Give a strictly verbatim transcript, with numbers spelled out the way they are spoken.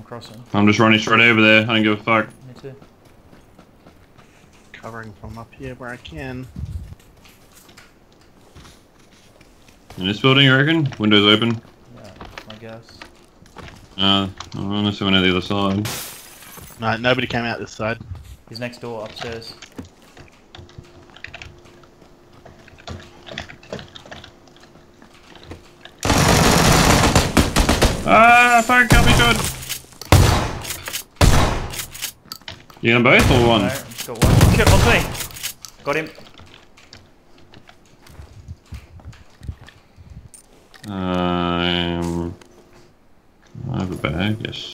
crossing. I'm just running straight over there. I don't give a fuck. Me too. Covering from up here where I can. In this building, you reckon? Windows open? Yeah, I guess. Uh, I want to see one on the other side. No, nobody came out this side. He's next door, upstairs. Ah, fuck, can't be good. You gonna both or one? No, I've got one. Shit, on me! Got him. Um, I have a bag, yes.